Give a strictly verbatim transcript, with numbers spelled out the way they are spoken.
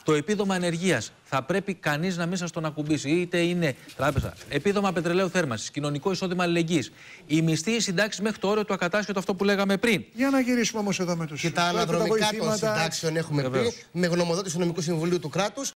Το επίδομα ανεργίας θα πρέπει κανείς να μην σας τον ακουμπήσει. Είτε είναι τράπεζα, επίδομα πετρελαίου θέρμανσης, κοινωνικό εισόδημα αλληλεγγύης. Οι μισθοί, οι συντάξεις μέχρι το όριο του ακατάσχετου, αυτό που λέγαμε πριν. Για να γυρίσουμε όμως εδώ με τους. Και τα αναδρομικά των συντάξεων έχουμε πει, με γνωμοδότηση του Νομικού Συμβουλίου του κράτους.